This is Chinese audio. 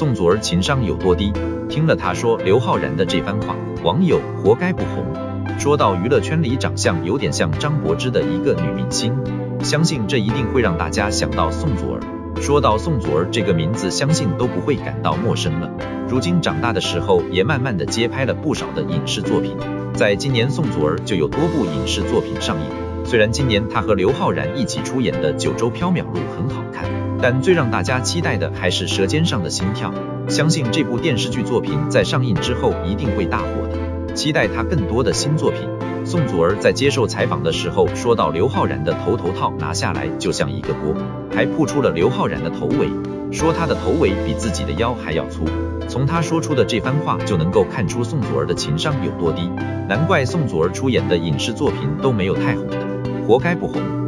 宋祖儿情商有多低？听了他说刘昊然的这番话，网友活该不红。说到娱乐圈里长相有点像张柏芝的一个女明星，相信这一定会让大家想到宋祖儿。说到宋祖儿这个名字，相信都不会感到陌生了。如今长大的时候，也慢慢的接拍了不少的影视作品。在今年，宋祖儿就有多部影视作品上映。虽然今年她和刘昊然一起出演的《九州缥缈录》很好看，但最让大家期待的还是《舌尖上的心跳》。相信这部电视剧作品在上映之后一定会大火的，期待她更多的新作品。宋祖儿在接受采访的时候说到刘昊然的头套拿下来就像一个锅，还曝出了刘昊然的头围，说他的头围比自己的腰还要粗。从他说出的这番话就能够看出宋祖儿的情商有多低，难怪宋祖儿出演的影视作品都没有太红的，活该不红。